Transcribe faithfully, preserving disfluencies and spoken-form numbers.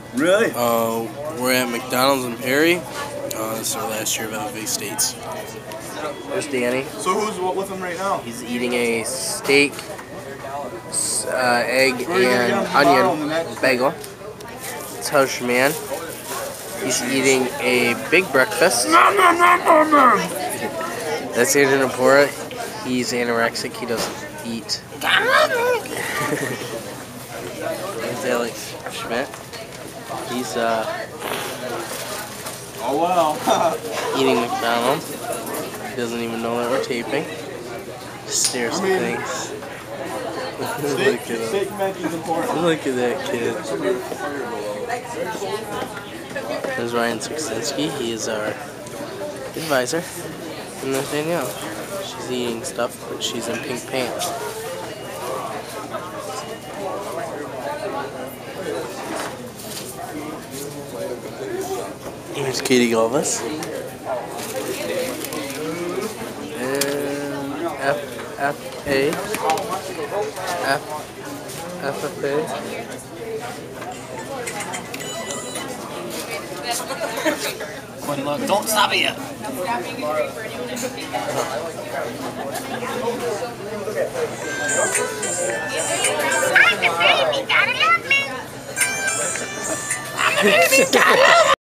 Really? Uh, we're at McDonald's in Perry. Uh, this is our last year of M F A States. There's Danny. So who's with him right now? He's eating a steak, uh, egg, and onion bagel. It's Hush Man. He's eating a big breakfast. That's Andrew Napora. He's anorexic. He doesn't eat. There's Alex Schmidt. He's uh, oh wow. eating McDonald's. He doesn't even know that we're taping. Just stares I mean, at things. Steak, steak making important. Look at that kid. There's Ryan Suksinski. He is our advisor. And there's Danielle. She's eating stuff, but she's in pink pants. Here's Katie Galvis. And F F A. F F F A. Look, don't stop it yet. I'm a baby, gotta love me. I'm a baby, gotta love me.